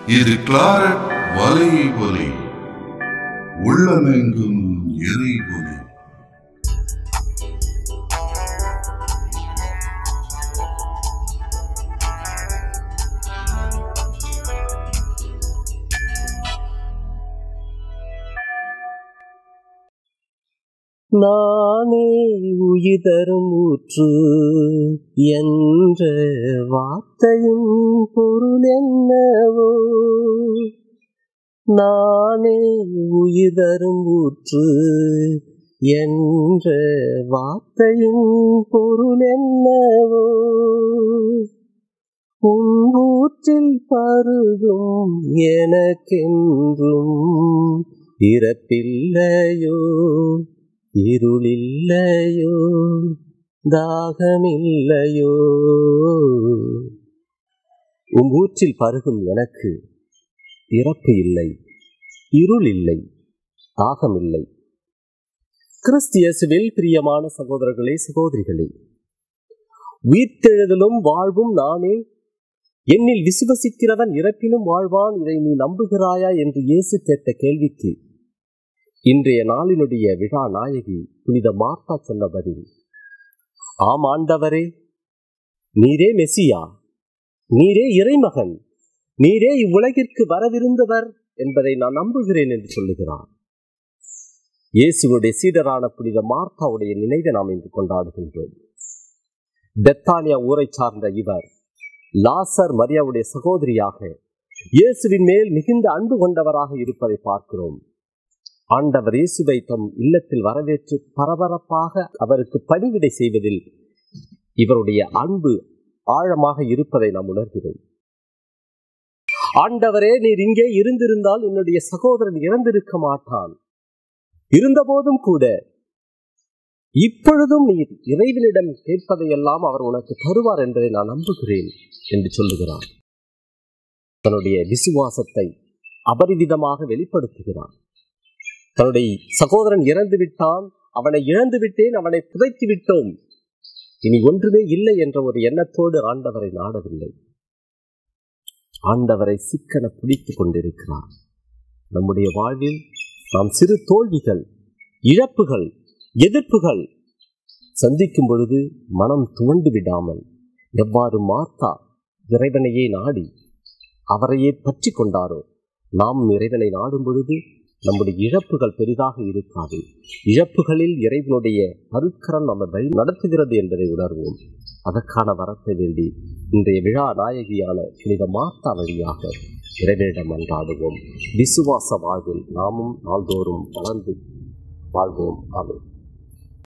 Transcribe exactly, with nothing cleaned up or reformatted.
இது கிளாரட் வலை ஒலி, உள்ளமெங்கும் இறை ஒலி. நானே உயிதரும் ஊற்று என்ற வார்த்தையின் பொருள் என்னவோ? நானே உயிதரும் ஊற்று என்ற வார்த்தையின் பொருள் என்னவோ? உன் ஊற்றில் பருகும் எனக்கென்றும் இறப்பில்லையோ, இருளில்லையோ, தாகமில்லையோ? உன் ஊற்றில் பருகும் எனக்கு இறப்பு இல்லை, இருள் இல்லை, தாகமில்லை. கிறிஸ்து இயேசுவில் பிரியமான சகோதரர்களே, சகோதரிகளே, உயிர்த்தெழுதலும் வாழ்வும் நானே. என்னில் விசுவசிக்கிறவன் இறப்பினும் வாழ்வான். இதை நீ நம்புகிறாயா என்று இயேசு கேட்ட கேள்விக்கு இன்றைய நாளினுடைய விழா நாயகி புனித மார்த்தா சொன்ன பதில், ஆம் ஆண்டவரே, நீரே மெசியா, நீரே இறைமகன், நீரே இவ்வுலகிற்கு வரவிருந்தவர் என்பதை நான் நம்புகிறேன் என்று சொல்லுகிறார். இயேசுடைய சீடரான புனித மார்த்தாவுடைய நினைவை நாம் இன்று கொண்டாடுகின்றோம். பெத்தானியா ஊரை சார்ந்த இவர் லாசர் மரியாவுடைய சகோதரியாக இயேசுவின் மேல் மிகுந்த அன்பு கொண்டவராக இருப்பதை பார்க்கிறோம். ஆண்டவர் இயேசுவை தம் இல்லத்தில் வரவேற்று பரபரப்பாக அவருக்கு பணிவிடை செய்வதில் இவருடைய அன்பு ஆழமாக இருப்பதை நாம் உணர்கிறோம். ஆண்டவரே, நீர் இங்கே இருந்திருந்தால் என்னுடைய சகோதரன் இறந்திருக்க மாட்டான். இருந்தபோதும் கூட இப்பொழுதும் நீர் இறைவனிடம் கேட்பதையெல்லாம் அவர் உனக்கு தருவார் என்பதை நான் நம்புகிறேன் என்று சொல்லுகிறார். தன்னுடைய விசுவாசத்தை அபரிவிதமாக வெளிப்படுத்துகிறார். தன்னுடைய சகோதரன் இறந்து விட்டான், அவனை இழந்து விட்டேன், அவனை புதைத்து விட்டோம், இனி ஒன்றுமே இல்லை என்ற ஒரு எண்ணத்தோடு ஆண்டவரை நாடவில்லை. ஆண்டவரை சிக்கன பிடித்துக் கொண்டிருக்கிறார். நம்முடைய வாழ்வில் நாம் சிறு தோல்விகள், இழப்புகள், எதிர்ப்புகள் சந்திக்கும் பொழுது மனம் துவண்டு விடாமல், எவ்வாறு மார்த்தா இறைவனையே நாடி அவரையே பற்றி கொண்டாரோ, நாம் இறைவனை நாடும் பொழுது நம்முடைய இழப்புகள் பெரிதாக இருக்காது. இழப்புகளில் இறைவனுடைய அருட்கரம் நம்ம வழி நடத்துகிறது என்பதை உணர்வோம். அதற்கான வரத்தை வேண்டி இன்றைய விழா நாயகியான புனித மார்த்தா வழியாக இறைவனிடம் அன்றாடுவோம். விசுவாச வாழ்வில் நாமும் நாள்தோறும் வளர்ந்து வாழ்வோம். ஆமென்.